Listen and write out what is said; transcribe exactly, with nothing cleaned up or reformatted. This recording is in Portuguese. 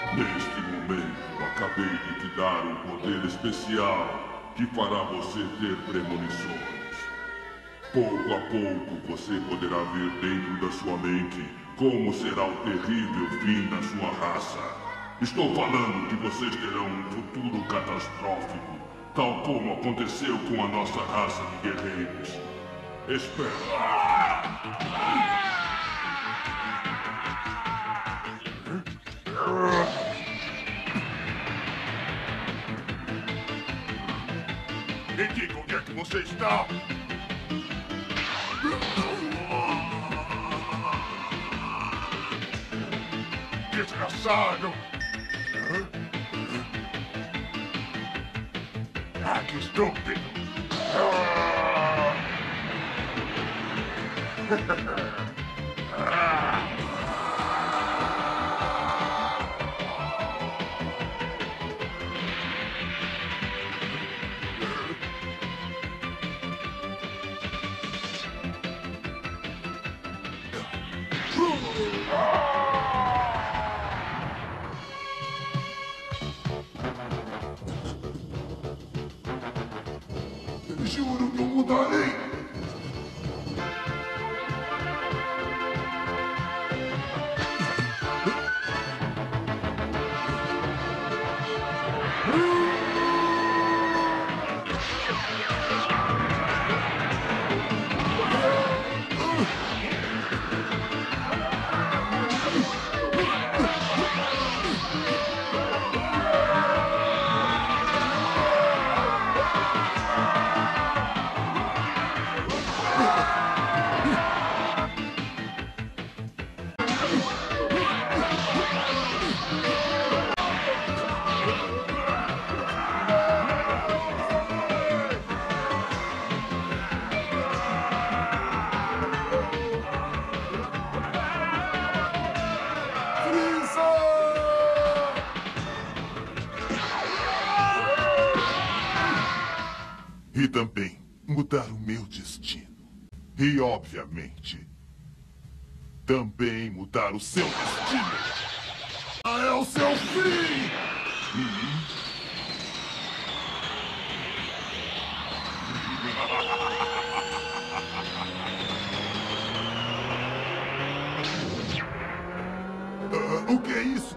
Neste momento, acabei de te dar um poder especial que fará você ter premonições. Pouco a pouco você poderá ver dentro da sua mente como será o terrível fim da sua raça. Estou falando que vocês terão um futuro catastrófico, tal como aconteceu com a nossa raça de guerreiros. Espera. Me diga onde é que você está! Desgraçado! Ah, que estúpido! Juro que eu mudarei! E também mudar o meu destino. E, obviamente, também mudar o seu destino. Ah, é o seu fim! Hum? uh, o que é isso?